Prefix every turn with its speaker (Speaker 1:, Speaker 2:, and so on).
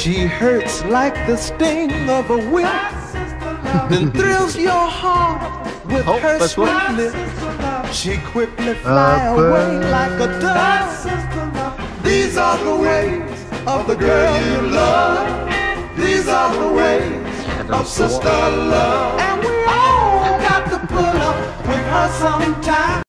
Speaker 1: She hurts like the sting of a whip, then thrills your heart with her sweetness. She quickly fly away like a dove. These are the ways of the girl you love. These are the ways of sister love. And we all got to put up with her sometime.